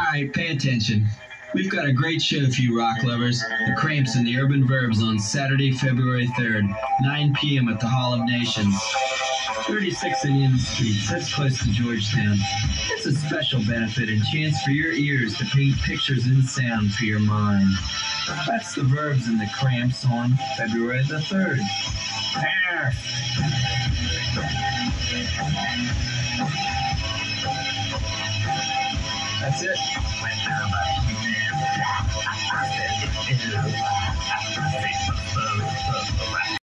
Alright, pay attention. We've got a great show for you rock lovers. The Cramps and the Urban Verbs on Saturday, February 3rd, 9 p.m. at the Hall of Nations. 36 Indian Street, that's close to Georgetown. It's a special benefit and chance for your ears to paint pictures and sound for your mind. That's the Verbs and the Cramps on February the 3rd. That's it.